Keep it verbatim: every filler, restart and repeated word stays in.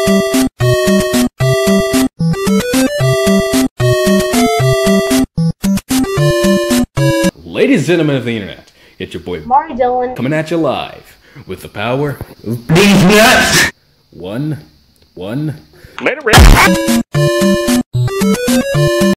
Ladies and gentlemen of the internet, it's your boy Mari Dillon coming at you live with the power of these nuts. One, one. Later, Rick.